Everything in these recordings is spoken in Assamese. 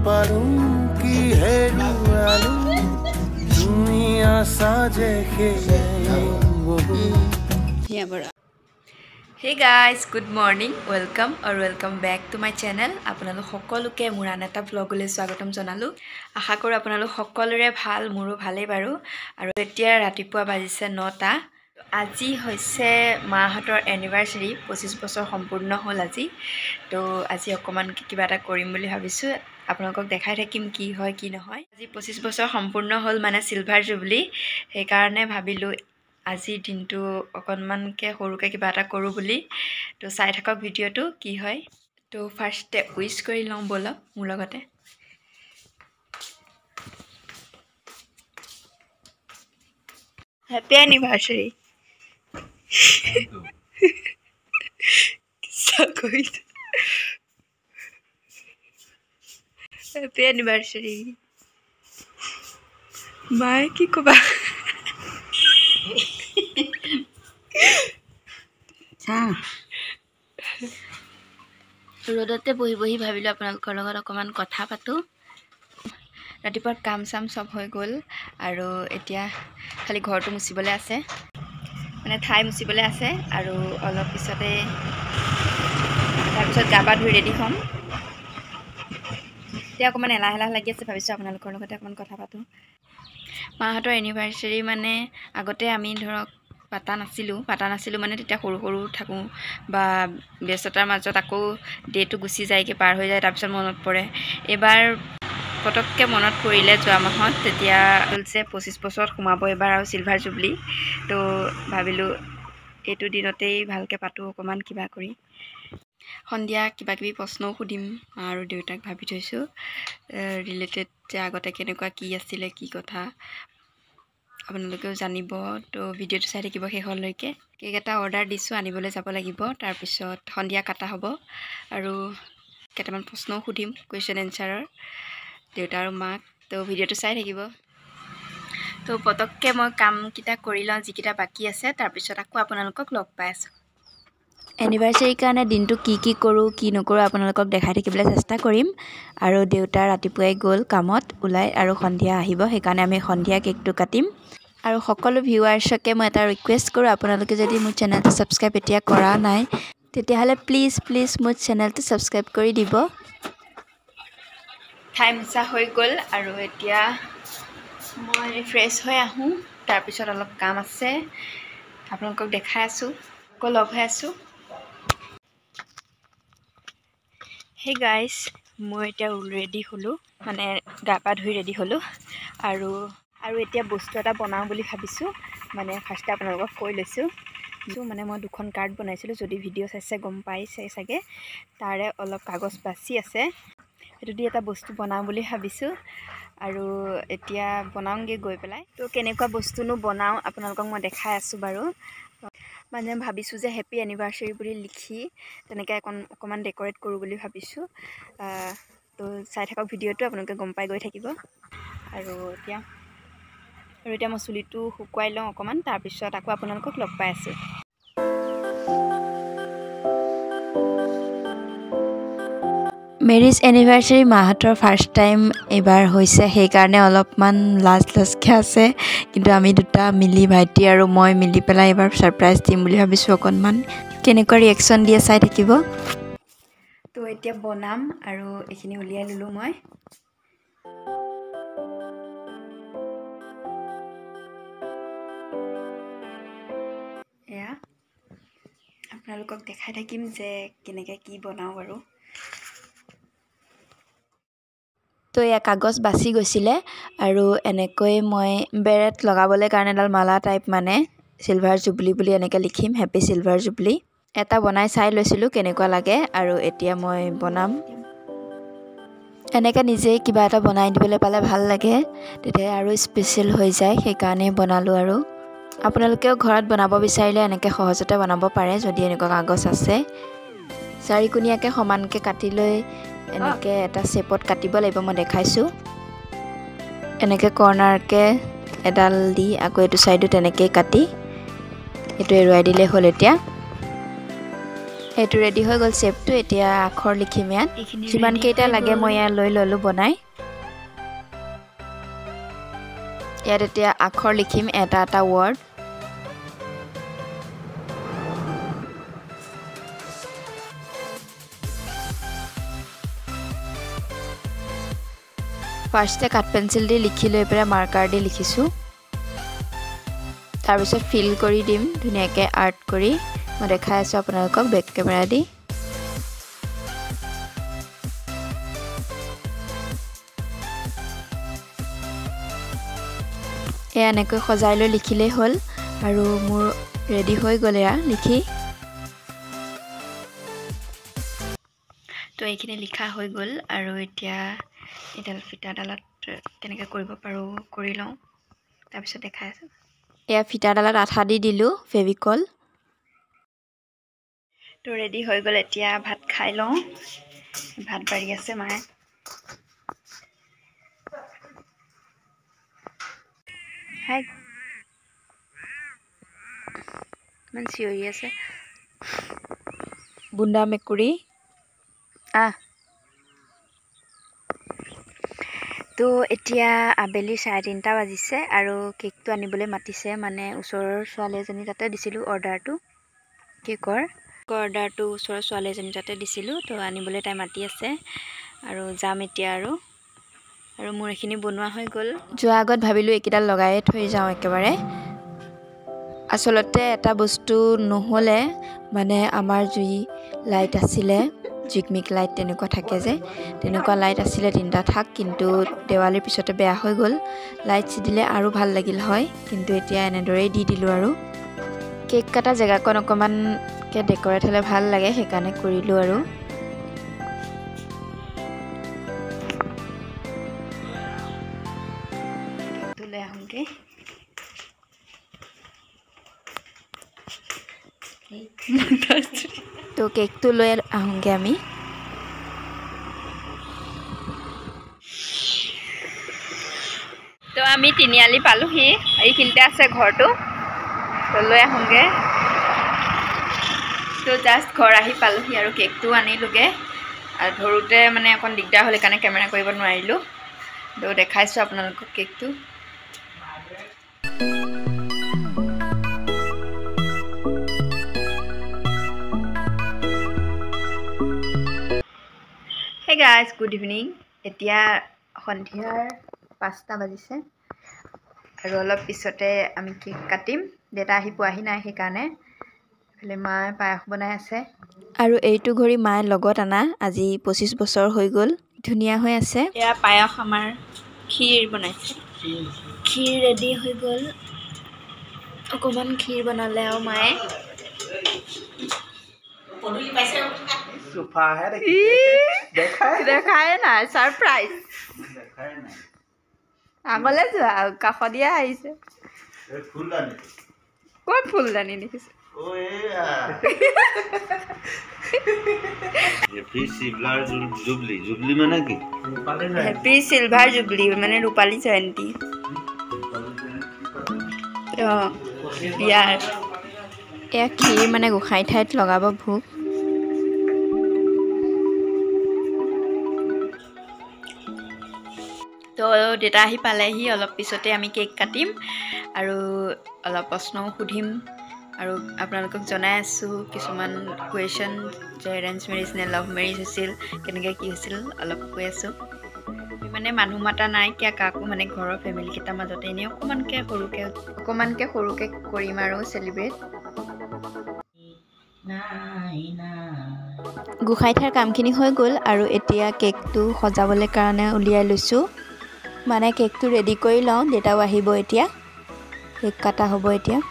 পাৰোঁ কি হেৰুৱালো তুমি আছা যে Hey guys, good morning, welcome or welcome back to my channel. আপোনালোক সকলোকে মোৰ আন এটা ব্লগলৈ স্বাগতম জনালো। আশা কৰোঁ আপোনালোক সকলোৰে ভাল, মোৰো ভালেই বাৰু। আৰু এতিয়া ৰাতিপুৱা বাজিছে 9টা। আজি হৈছে মাহঁতৰ এনিভাৰ্সাৰী, 25 বছৰ সম্পূৰ্ণ হ'ল আজি। তো আজি অকমান কিবা এটা কৰিম বুলি ভাবিছোঁ। আপোনালোকক দেখাই থাকিম কি হয় কি নহয়। আজি 25 বছৰ সম্পূৰ্ণ হ'ল মানে সিলভাৰ জুবলি, সেইকাৰণে ভাবিলোঁ আজি দিনটো অকণমানকে সৰুকে কিবা এটা কৰোঁ বুলি। তো চাই থাকক ভিডিঅ'টো কি হয়। তো ফাৰ্ষ্টে উইচ কৰি লওঁ ব'লক মোৰ লগতে। Happy anniversary. Happy anniversary. মায়ে কি ক'বা? ৰ'দতে বহি বহি ভাবিলোঁ আপোনালোকৰ লগত অকণমান কথা পাতোঁ। ৰাতিপুৱাৰ কাম চাম চব হৈ গ'ল আৰু এতিয়া খালি ঘৰটো মুচিবলৈ আছে, মানে ঠাই মুচিবলৈ আছে। আৰু অলপ পিছতে তাৰপিছত গা পা ধুই ৰেডি হ'ম। এতিয়া অকণমান এলাহ এলাহ লাগি আছে, ভাবিছোঁ আপোনালোকৰ লগতে অকণমান কথা পাতোঁ। মাহঁতৰ এনিভাৰ্সাৰী মানে আগতে আমি ধৰক পাতা নাছিলোঁ মানে তেতিয়া সৰু সৰু থাকোঁ বা ব্যস্ততাৰ মাজত আকৌ ডেটো গুচি যায়গৈ, পাৰ হৈ যায়, তাৰপিছত মনত পৰে। এইবাৰ পটককৈ মনত পৰিলে যোৱা মাহত, তেতিয়া হৈছে 25 বছৰত সোমাব এবাৰ আৰু সিলভাৰ জুবলি। তো ভাবিলোঁ এইটো দিনতেই ভালকৈ পাতোঁ অকণমান কিবা কৰি। সন্ধিয়া কিবা কিবি প্ৰশ্নও সুধিম আৰু দেউতাক ভাবি থৈছোঁ ৰিলেটেড, যে আগতে কেনেকুৱা কি আছিলে কি কথা আপোনালোকেও জানিব। তো ভিডিঅ'টো চাই থাকিব শেষলৈকে। কেক এটা অৰ্ডাৰ দিছোঁ, আনিবলৈ যাব লাগিব। তাৰপিছত সন্ধিয়া কাটা হ'ব আৰু কেইটামান প্ৰশ্নও সুধিম, কুৱেশ্যন এনচাৰৰ দেউতা আৰু মাক। তো ভিডিঅ'টো চাই থাকিব। তো পটককৈ মই কামকেইটা কৰি লওঁ যিকেইটা বাকী আছে, তাৰপিছত আকৌ আপোনালোকক লগ পাই আছোঁ। এনিভাৰ্সাৰীৰ কাৰণে দিনটো কি কি কৰোঁ কি নকৰোঁ আপোনালোকক দেখাই থাকিবলৈ চেষ্টা কৰিম। আৰু দেউতা ৰাতিপুৱাই গ'ল কামত ওলাই আৰু সন্ধিয়া আহিব, সেইকাৰণে আমি সন্ধিয়া কেকটো কাটিম। আৰু সকলো ভিউৱাৰ্ছকে মই এটা ৰিকুৱেষ্ট কৰোঁ, আপোনালোকে যদি মোৰ চেনেলটো ছাবস্ক্ৰাইব এতিয়া কৰা নাই তেতিয়াহ'লে প্লিজ মোৰ চেনেলটো ছাবস্ক্ৰাইব কৰি দিব। ঠাই মোচা হৈ গ'ল আৰু এতিয়া মই ফ্ৰেছ হৈ আহোঁ, তাৰপিছত অলপ কাম আছে আপোনালোকক দেখাই আছোঁ, আকৌ লগ হৈ আছোঁ। হে গাইজ, মই এতিয়া ৰেডি হ'লোঁ, মানে গা পা ধুই ৰেডি হ'লোঁ আৰু এতিয়া বস্তু এটা বনাওঁ বুলি ভাবিছোঁ। মানে ফাৰ্ষ্টে আপোনালোকক কৈ লৈছোঁ, মানে মই 2খন কাৰ্ড বনাইছিলোঁ, যদি ভিডিঅ' চাইছে গম পাইছে চাগে। তাৰে অলপ কাগজ বাচি আছে, সেইটো দি এটা বস্তু বনাওঁ বুলি ভাবিছোঁ আৰু এতিয়া বনাওঁগৈ গৈ পেলাই। তো কেনেকুৱা বস্তুনো বনাওঁ আপোনালোকক মই দেখাই আছোঁ বাৰু। মানে ভাবিছোঁ যে হেপী এনিভাৰ্সাৰী বুলি লিখি তেনেকৈ অকণমান ডেক'ৰেট কৰোঁ বুলি ভাবিছোঁ। তো চাই থাকক ভিডিঅ'টো, আপোনালোকে গম পাই গৈ থাকিব। আৰু এতিয়া মই চুলিটো শুকুৱাই লওঁ অকণমান, তাৰপিছত আকৌ আপোনালোকক লগ পাই আছোঁ। মেৰিজ এনিভাৰ্সাৰী মাহঁতৰ ফাৰ্ষ্ট টাইম এইবাৰ হৈছে, সেইকাৰণে অলপমান লাজকে আছে। কিন্তু আমি দুটা মিলি, ভাইটি আৰু মই মিলি পেলাই এইবাৰ ছাৰপ্ৰাইজ দিম বুলি ভাবিছোঁ অকণমান। কেনেকুৱা ৰিয়েকশ্যন দিয়ে চাই থাকিব। তো এতিয়া বনাম আৰু এইখিনি উলিয়াই ল'লোঁ মই। এয়া আপোনালোকক দেখাই থাকিম যে কেনেকৈ কি বনাওঁ বাৰু। তো এয়া কাগজ বাচি গৈছিলে আৰু এনেকৈ মই বেৰেট লগাবলৈ কাৰণে এডাল মালা টাইপ, মানে সিলভাৰ জুবলি বুলি এনেকৈ লিখিম, হেপী সিলভাৰ জুবলি। এটা বনাই চাই লৈছিলোঁ কেনেকুৱা লাগে আৰু এতিয়া মই বনাম। এনেকৈ নিজেই কিবা এটা বনাই দিবলৈ পালে ভাল লাগে, তেতিয়া আৰু স্পেচিয়েল হৈ যায়, সেইকাৰণে বনালোঁ। আৰু আপোনালোকেও ঘৰত বনাব বিচাৰিলে এনেকৈ সহজতে বনাব পাৰে, যদি এনেকুৱা কাগজ আছে। 4কোণীয়াকৈ সমানকৈ কাটি লৈ এনেকৈ এটা শ্বেপত কাটিব লাগিব, মই দেখাইছোঁ। এনেকৈ কৰ্নাৰকৈ এডাল দি আকৌ এইটো ছাইডো তেনেকৈয়ে কাটি এইটো এৰুৱাই দিলেই হ'ল। এতিয়া এইটো ৰেডি হৈ গ'ল শেপটো এতিয়া আখৰ লিখিম ইয়াত যিমান কেইটা লাগে মই ইয়াত লৈ ললো বনাই ইয়াত এতিয়া আখৰ লিখিম এটা এটা ৱৰ্ড ফাৰ্ষ্টে কাট পেন্সিল দি লিখি লৈ পেলাই মাৰ্কাৰ দি লিখিছো তাৰ পিছত ফিল কৰি দিম ধুনিয়াকে আৰ্ট কৰি মই দেখাই আছো আপোনালোকক বেক কেমেৰা দি এনেকৈ সজাই লৈ লিখিলেই হ'ল আৰু মোৰ ৰেডি হৈ গ'লে লিখি তো এইখিনি লিখা হৈ গ'ল আৰু এতিয়া এডাল ফিটাডালত কেনেকৈ কৰিব পাৰো কৰি লওঁ তাৰ পিছত দেখাই আছো এয়া ফিটাডালত আঠা দি দিলো ফেভিকল তো ৰেডি হৈ গ'ল এতিয়া ভাত খাই লওঁ ভাত বাঢ়ি আছে মায়ে হাই মান চিঞৰি আছে বুন্দা মেকুৰী তো এতিয়া আবেলি 3:30 বাজিছে আৰু কেকটো আনিবলৈ মাতিছে মানে ওচৰৰ ছোৱালী এজনী তাতে দিছিলোঁ অৰ্ডাৰটো কেকৰ অৰ্ডাৰটো ওচৰৰ ছোৱালী এজনী তাতে দিছিলোঁ তো আনিবলৈ তাই মাতি আছে আৰু যাম এতিয়া আৰু মোৰ এইখিনি বনোৱা হৈ গ'ল যোৱা আগত ভাবিলোঁ এইকেইডাল লগাই থৈ যাওঁ একেবাৰে আসলতে এটা বস্তু নহ'লে মানে আমাৰ জুই লাইট আছিলে জিকমিক লাইট তেনেকুৱা থাকে যে তেনেকুৱা লাইট আছিলে তিনটা থাক কিন্তু দেৱালীৰ পিছতে বেয়া হৈ গ'ল লাইট দিলে আৰু ভাল লাগিল হয় কিন্তু এতিয়া এনেদৰেই দি দিলোঁ আৰু কেক কাটা জেগাকন অকমানকে ডেকৰেট হ'লে ভাল লাগে সেইকাৰণে কৰিলোঁ আৰু তুলে আহোঁগে তো কেকটো লৈ আহোঁগে আমি তো আমি তিনিআলি পালোহি এইখিনিতে আছে ঘৰটো তো লৈ আহোঁগে তো জাষ্ট ঘৰ আহি পালোহি আৰু কেকটো আনিলোগে আৰু ধৰোঁতে মানে অকণ দিগদাৰ হ'ল সেইকাৰণে কেমেৰা কৰিব নোৱাৰিলোঁ তো দেখাইছোঁ আপোনালোকক কেকটো Hey guys, good evening. এতিয়া সন্ধিয়াৰ 5টা বাজিছে আৰু অলপ পিছতে আমি কেক কাটিম দেতা আহি পোৱাহি নাই সেইকাৰণে এফালে মায়ে পায়স বনাই আছে আৰু এইটো ঘড়ী মায়ে লগত আনা আজি 25 বছৰ হৈ গ'ল ধুনীয়া হৈ আছে এয়া পায়স আমাৰ ক্ষীৰ বনাইছে ক্ষীৰ ৰেডি হৈ গ'ল অকমান ক্ষীৰ বনালে আৰু মায়ে सोफा है দেখায় নাই সারপ্রাইজ আগলে যোৱা কাষ দিয়া আহিছে फूलदानी ক'ত ফুলদানি দেখিছে हैप्पी सिल्वर जुबली जुबली माने की हैप्पी सिल्वर जुबली माने रूपाली जयंती यार এয়া ক্ষীৰ মানে গোসাঁই ঠাইত লগাব ভোগ তো দেতা আহি পালেহি অলপ পিছতে আমি কেক কাটিম আৰু অলপ প্ৰশ্নও সুধিম আৰু আপোনালোকক জনাই আছোঁ কিছুমান কুৱেশ্যন যে এৰেঞ্জ মেৰেজ নে লাভ মেৰেজ হৈছিল কেনেকৈ কি হৈছিল অলপ কৈ আছোঁ মানে মানুহ মাতা নাই কিয় কাকো মানে ঘৰৰ ফেমিলিকেইটাৰ মাজতে এনেই অকণমানকৈ সৰুকৈ কৰিম আৰু চেলিব্ৰেট গোসাঁই ঠাইৰ কামখিনি হৈ গ'ল আৰু এতিয়া কেকটো সজাবলৈ কাৰণে উলিয়াই লৈছোঁ মানে কেকটো ৰেডি কৰি লওঁ দেতাও আহিব এতিয়া কেক কাটা হ'ব এতিয়া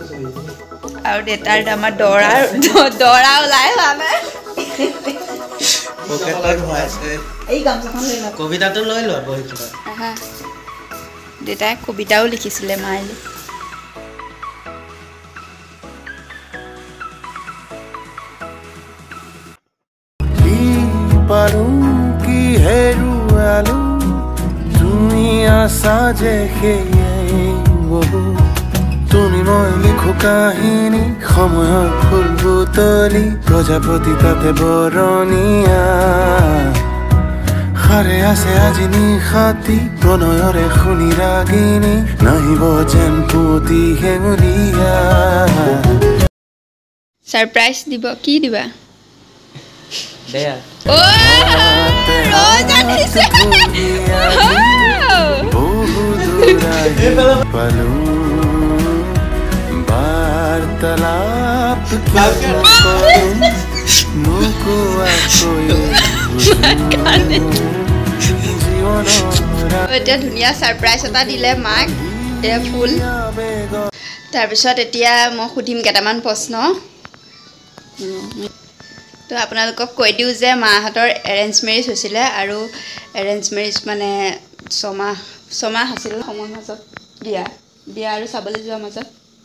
আৰু দেতাৰ আমাৰ দৰা ওলাই হোৱা নাই পকেটত ভৰাইছে এই গামছাখন লৈ লওক কবিতাটো লৈ লোৱা বহিখনত আহা দেউতাই কবিতাও লিখিছিলে মাইলে পাৰো কি হেৰুৱালো তুমি আছা যে সেয়াই বহু তুমি মই লিখো কাহিনী সময়ৰ ফুল বুটলি প্ৰজাপতি তাতে বৰণীয়া সাৰে আছে আজি নিশাতি প্ৰণয়ৰে শুনি ৰাগিনী নাহিব যেন পুতি হেঙুলীয়া সাৰপ্ৰাইজ দিব কি দিবা দেয়া পালো বাৰ্তালাপ এতিয়া ধুনীয়া সাৰপ্ৰাইজ এটা দিলে মাক এতিয়া ফুল তাৰপিছত এতিয়া মই সুধিম কেইটামান প্ৰশ্ন তো আপোনালোকক কৈ দিওঁ যে মাহঁতৰ এৰেঞ্জ মেৰেজ হৈছিলে আৰু এৰেঞ্জ মেৰেজ মানে ছমাহ আছিল সময়ৰ মাজত বিয়া আৰু চাবলৈ যোৱাৰ মাজত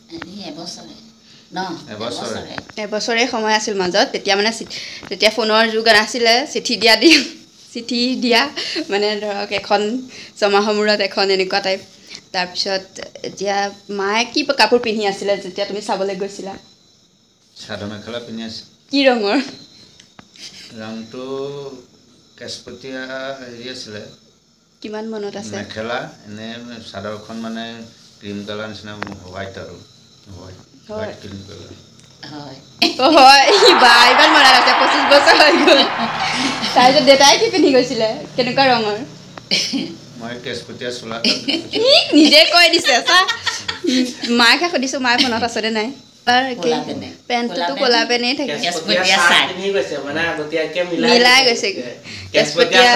এবছৰে সময় আছিল মাজত তেতিয়া ফোনৰ যুগ নাছিলে চিঠি দিয়া মানে ধৰক এখন ছমাহৰ মূৰত এখন এনেকুৱা টাইপ তাৰপিছত এতিয়া মায়ে কি কাপোৰ পিন্ধি আছিলে যেতিয়া তুমি চাবলৈ গৈছিলা চাদৰ মেখেলা পিন্ধি আছে কি ৰঙৰ ৰংটো কেশপতীয়া হেৰি আছিলে কিমান মনত আছে মেখেলা এনে চাদৰখন মানে ক্ৰীম কালাৰ নিচিনা হোৱাইট আৰু হোৱাইট ক্ৰীম কালাৰ হয় বা ইমান মনত আছে 25 বছৰ হৈ গ'ল তাৰপিছত দেউতাই কি পিন্ধি গৈছিলে কেনেকুৱা ৰঙৰ মই কেশপতীয়া চোলা নিজে কৈ দিছে চা মাকে সুধিছোঁ মায়ে মনত আছেনে নাই পেণ্টটোতো ক'লা পেনেই থাকে মিলাই গৈছে কেশপতীয়া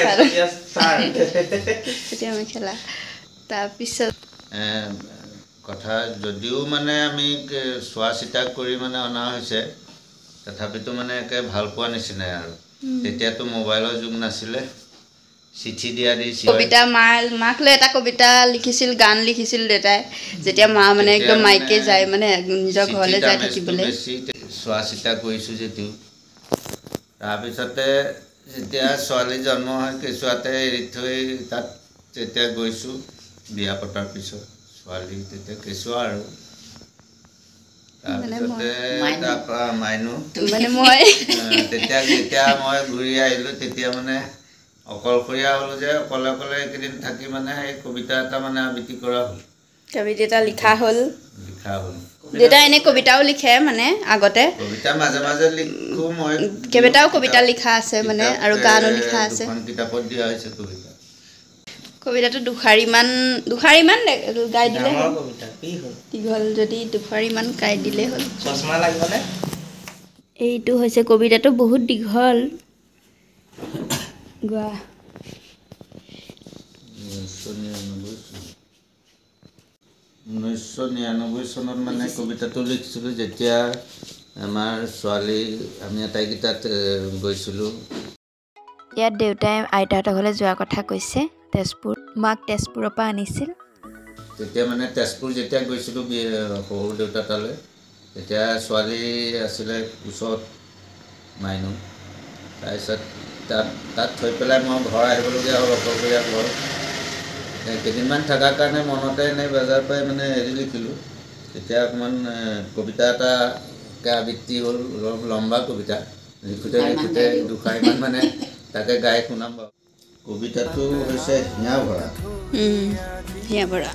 মেখেলা তাৰপিছত কথা যদিও মানে আমি চোৱা চিতা কৰি মানে অনা হৈছে তথাপিতো মানে একে ভাল পোৱা নিচিনাই আৰু তেতিয়াতো মোবাইলৰ যুগ নাছিলে চিঠি দিয়া দি কবিতা মাক লৈ এটা কবিতা লিখিছিল গান লিখিছিল দেউতাই যেতিয়া মা মানে একদম মাইকে যায় মানে নিজৰ ঘৰলৈ যায় থাকিবলৈ চোৱা চিতা কৰিছোঁ যদিও তাৰপিছতে যেতিয়া ছোৱালী জন্ম হয় কেঁচুৱাতে এৰি থৈ তাত তেতিয়া গৈছোঁ বিয়া পতাৰ পিছত ছোৱালী তেতিয়া কেঁচুৱা আৰু তাৰপিছতে তাৰপৰা মাইনু তেতিয়া যেতিয়া মই ঘূৰি আহিলোঁ তেতিয়া মানে অকলশৰীয়া হ'লোঁ যে অকলে এইকেইদিন থাকি মানে এই কবিতা এটা মানে আবৃত্তি কৰা হ'ল কবিতা এটা লিখা হ'ল দেউতা এনে কবিতাও লিখে মানে আগতে কবিতা মাজে মাজে লিখোঁ মই কেইবাটাও কবিতা লিখা আছে মানে আৰু গানো লিখা আছে কিতাপত দিয়া হৈছে কবিতাটো দুষাৰিমান গাই দিলে দীঘল যদি দুষাৰিমান গাই দিলে হ'ল চশমা লাগিবনে এইটো হৈছে কবিতাটো বহুত দীঘল গোৱা 1999 চনত মানে কবিতাটো লিখিছিলোঁ যেতিয়া আমাৰ ছোৱালী আমি আটাইকেইটাত গৈছিলোঁ ইয়াত দেউতাই আইতাহঁতৰ ঘৰলৈ যোৱাৰ কথা কৈছে তেজপুৰ মাক তেজপুৰৰ পৰা আনিছিল তেতিয়া মানে তেজপুৰ যেতিয়া গৈছিলোঁ সৰু দেউতা তালৈ তেতিয়া ছোৱালী আছিলে ওচৰত মাইনু তাৰপিছত তাত থৈ পেলাই মই ঘৰ আহিবলগীয়া হ'ল অকলশৰীয়া ঘৰ কেইদিনমান থকাৰ কাৰণে মনতে এনেই বজাৰ পাই মানে হেৰি লিখিলোঁ তেতিয়া অকণমান কবিতা এটাকে আবৃত্তি হ'ল অলপ লম্বা কবিতা লিখোঁতে দুষাৰিমান মানে তাকে গাই শুনাম বাৰু কবিতাটো হৈছে হিয়া ভৰা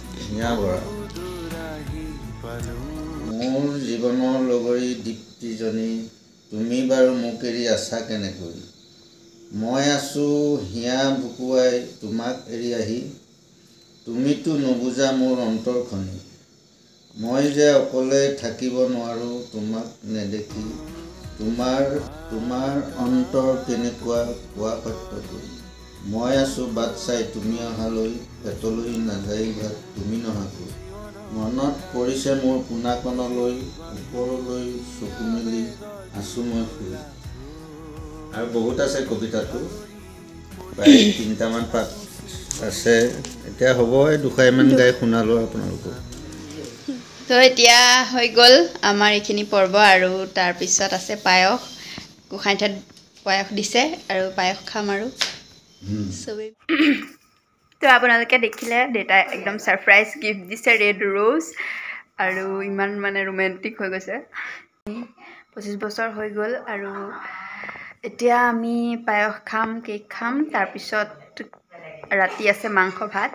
মোৰ জীৱনৰ লগৰী দীপ্তিজনী তুমি বাৰু মোক এৰি আছা কেনেকৈ মই আছোঁ হিয়া ভুকুৱাই তোমাক এৰি আহি তুমিতো নুবুজা মোৰ অন্তৰখনি মই যে অকলে থাকিব নোৱাৰোঁ তোমাক নেদেখি তোমাৰ অন্তৰ কেনেকুৱা কোৱা সত্যটো মই আছোঁ বাট চাই তুমি অহালৈ পেটলৈ নাযায় ভাত তুমি নহাকৈ মনত পৰিছে মোৰ পোনাকণলৈ ওপৰলৈ চকু মেলি আছোঁ মই শুই আৰু বহুত আছে কবিতাটো প্ৰায় 3টামান পাত আছে এতিয়া হ'ব এই দুখাইমান গাই শুনালোঁ আপোনালোকক তো এতিয়া হৈ গ'ল আমাৰ এইখিনি পৰ্ব আৰু তাৰপিছত আছে পায়স গোসাঁই ঠাইত পায়স দিছে আৰু পায়স খাম আৰু চবেই তো আপোনালোকে দেখিলে দেউতাই একদম ছাৰপ্ৰাইজ গিফ্ট দিছে ৰেড ৰ'জ আৰু ইমান মানে ৰোমেণ্টিক হৈ গৈছে 25 বছৰ হৈ গ'ল আৰু এতিয়া আমি পায়স খাম কেক খাম তাৰপিছত ৰাতি আছে মাংস ভাত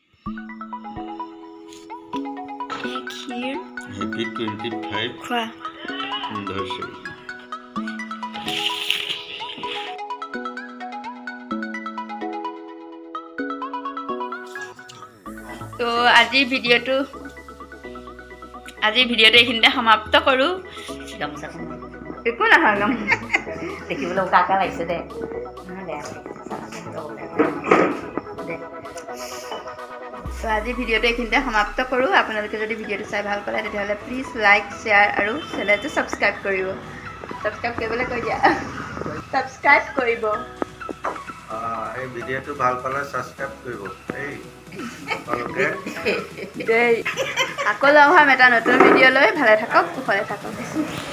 ক্ষীৰ হেপী 25 খোৱা এনিভাৰ্চাৰী তো আজিৰ ভিডিঅ'টো এইখিনিতে সমাপ্ত কৰোঁ একো নহয় দেখিবলৈ উকা উকা লাগিছে দে তো আজিৰ ভিডিঅ'টো এইখিনিতে সমাপ্ত কৰোঁ আপোনালোকে যদি ভিডিঅ'টো চাই ভাল পালে তেতিয়াহ'লে প্লিজ লাইক শ্বেয়াৰ আৰু চেনেলটো ছাবস্ক্ৰাইব কৰিব ছাবস্ক্ৰাইব কৰিবলৈ কৈ দিয়া ছাবস্ক্ৰাইব কৰিব এই ভিডিঅ'টো ভাল পালে ছাবস্ক্ৰাইব কৰিব আপোনালোকে দেই আকৌ লগ হ'ম এটা নতুন ভিডিঅ' লৈ ভালে থাকক কুশলে থাকক